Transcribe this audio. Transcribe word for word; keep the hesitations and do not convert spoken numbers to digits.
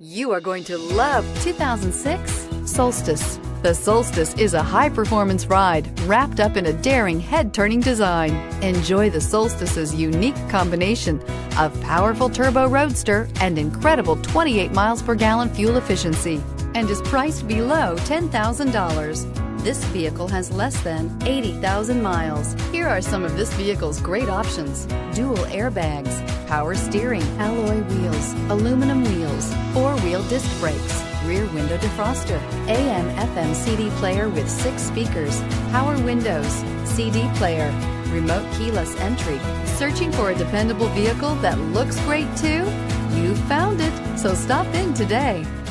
You are going to love two thousand six Solstice. The Solstice is a high-performance ride wrapped up in a daring head-turning design. Enjoy the Solstice's unique combination of powerful turbo roadster and incredible twenty-eight miles per gallon fuel efficiency, and is priced below ten thousand dollars. This vehicle has less than eighty thousand miles. Here are some of this vehicle's great options: dual airbags, power steering, alloy wheels, aluminum wheels, four-wheel disc brakes, rear window defroster, A M F M C D player with six speakers, power windows, C D player, remote keyless entry. Searching for a dependable vehicle that looks great too? You found it, so stop in today.